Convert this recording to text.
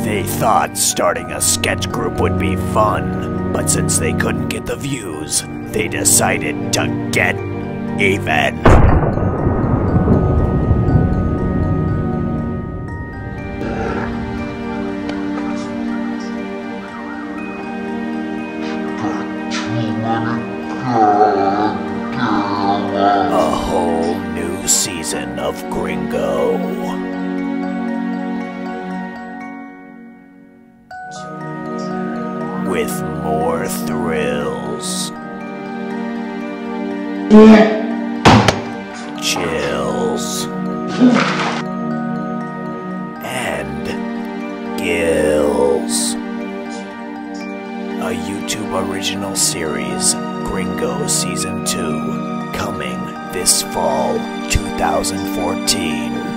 They thought starting a sketch group would be fun, but since they couldn't get the views, they decided to get even. A whole new season of Gringo. With more thrills, chills, and gills. A YouTube original series, Gringo Season 2, coming this fall 2014.